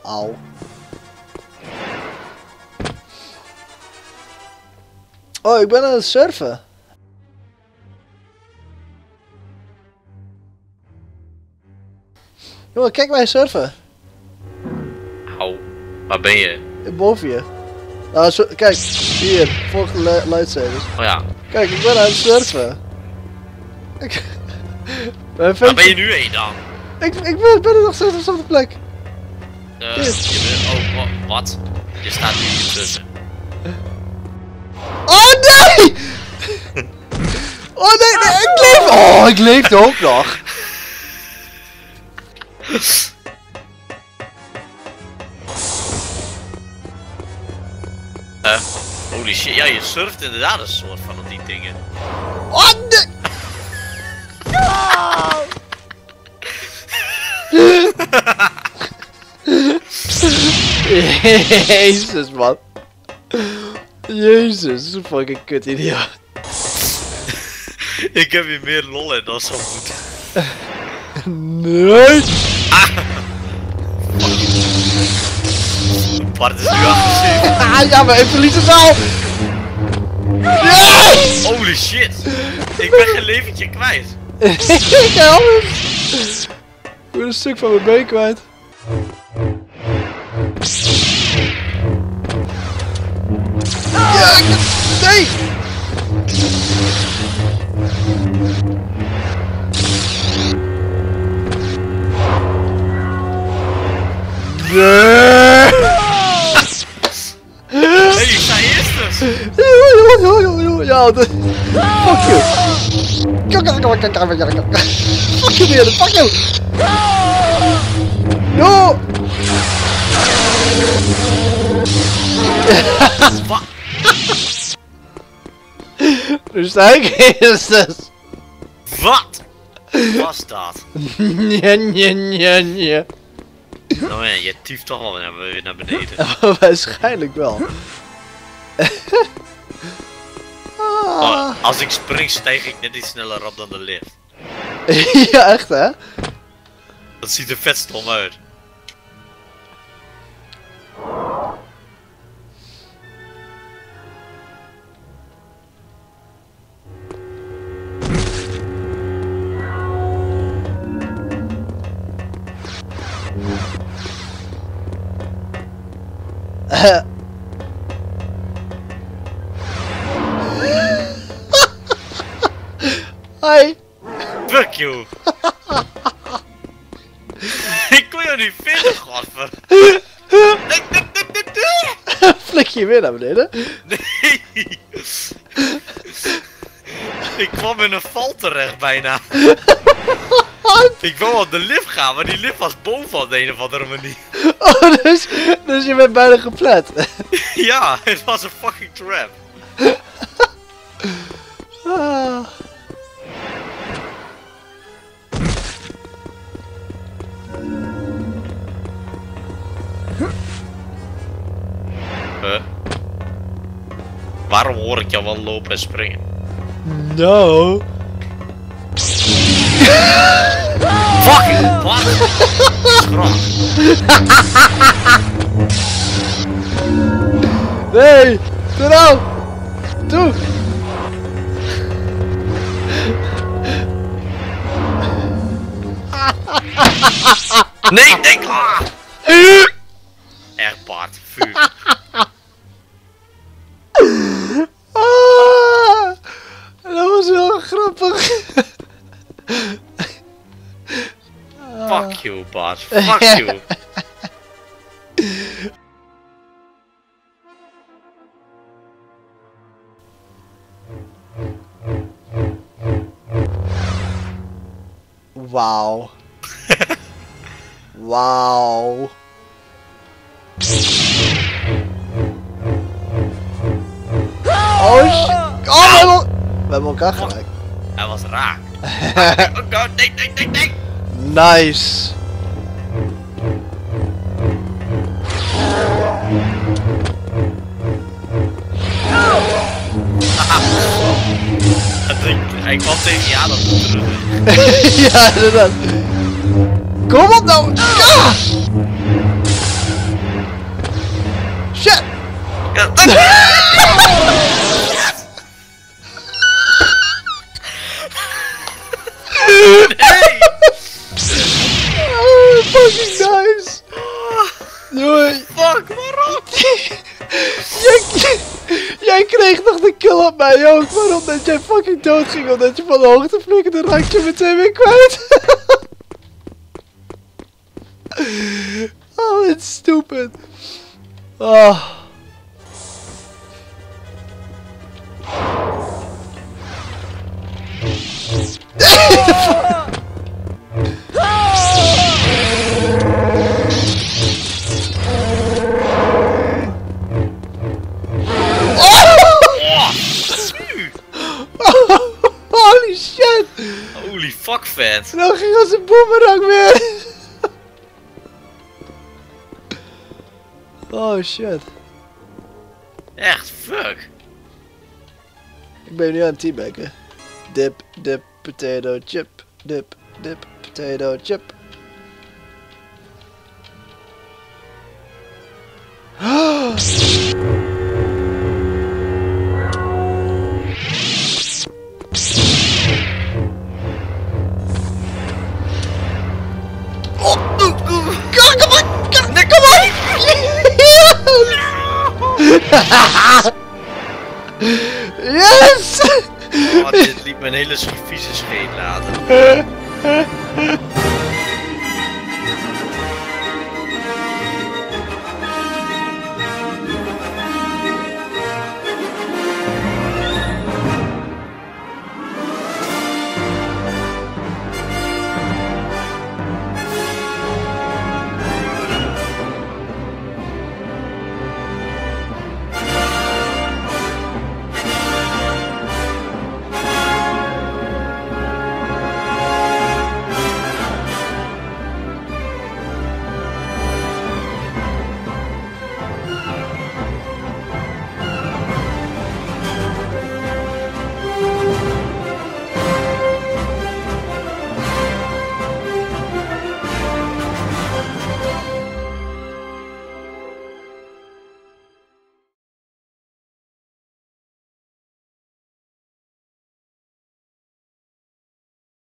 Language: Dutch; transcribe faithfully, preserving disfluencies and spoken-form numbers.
Au. Oh, ik ben aan het surfen. Jongen, kijk mij surfen. Au, waar ben je? Boven je. Nou, zo, kijk, hier, volgende lightsabers. Oh ja. Kijk, ik ben aan het surfen. Ik... Waar ben je nu heen dan? Ik, ik ben, ben er nog steeds op dezelfde plek. Uh, je bent, oh, wa wat? Je staat nu hier tussen. Oh nee! Oh nee, nee, ik leef! Oh, ik leef ook nog. Uh, holy shit, ja, je surft inderdaad een soort van op die dingen. Oh nee! Jezus man. Jezus, een fucking kut idioot. Ik heb hier meer lol in dan zo goed. Nee! Ah. Bart is nu agressief. Ah ja, maar ik verlies het al! Nee! Holy shit! Ik ben geen leventje kwijt. Ik help hem! Ik ben een stuk van mijn been kwijt. Ja, ik... Nee! Nee! Hey, ik sta eerst dus! Ja, de... Fuck you! Fuck you weer, fuck you! No! Wat? Nu sta ik eerst dus! Wat was dat? Nee, nee, nee, nee. Nou man, je tieft toch wel weer naar beneden. Waarschijnlijk wel. Oh, als ik spring stijg ik net iets sneller op dan de lift. Ja, echt hè? Dat ziet er vet stom uit. Hi! Fuck you! Ik kon je niet vinden, godver! Nee, nee, nee, nee, nee. Flik je weer naar beneden? Nee! Ik kwam in een val terecht bijna. Ik wou op de lift gaan, maar die lift was boven op de een of andere manier. Oh, dus, dus je bent bijna geplet. Ja, het was een fucking trap. Ah. Huh? Waarom hoor ik jou wel lopen en springen? No. Fucking wat? Schrok. Nee! Doe nou! Doe! Nee, denk! Ah. Echt Bart, vuur. Ah, dat was wel grappig. Fuck you, Bart. Fuck you. Wauw. Wauw. Oh shit. Oh, we hebben, we hebben elkaar gelijk. Hij was raak. Oh god, nee, nee, nee, nee. Nice. Hij kwam tegen je aan op de terug. Ja, inderdaad. Kom op nou! Ah! shit! Ja, nee! Oh, fucking nice! Doei! Fuck, waarom? jij, jij kreeg nog de kill op mij ook. Waarom? Dat jij fucking dood ging omdat je van de hoogte flikkerde, dan raak je meteen weer kwijt. Oh, it's stupid. Oh. Holy shit! Holy fuck, vet! Nou ging als een boemerang weer! Oh shit. Echt, fuck! Ik ben nu aan het teambacken. Dip, dip, potato chip. Dip, dip, potato chip. Yes! Oh, dit liet me een hele vieze scheet laten.